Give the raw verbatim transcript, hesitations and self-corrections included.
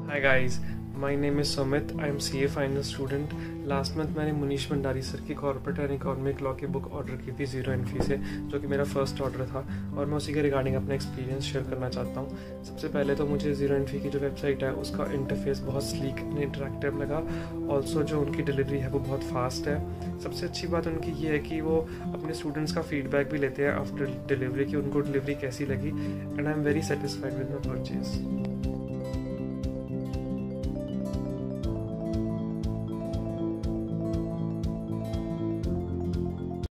Hi guys, my name is Sumit. I am C A final student. Last month मैंने Munish Bhandari sir की corporate and economic law की book order की थी zero Infy से, जो कि मेरा फर्स्ट ऑर्डर था और मैं उसी के रिगार्डिंग अपना एक्सपीरियंस शेयर करना चाहता हूँ. सबसे पहले तो मुझे जीरो इन्फी की जो वेबसाइट है उसका इंटरफेस बहुत स्लीक एंड इंटरेक्टिव लगा. ऑल्सो जो उनकी डिलीवरी है वो बहुत फास्ट है. सबसे अच्छी बात उनकी ये है कि वो अपने स्टूडेंट्स का फीडबैक भी लेते हैं आफ्टर डिलीवरी कि उनको डिलीवरी कैसी लगी, and I am very satisfied with my purchase.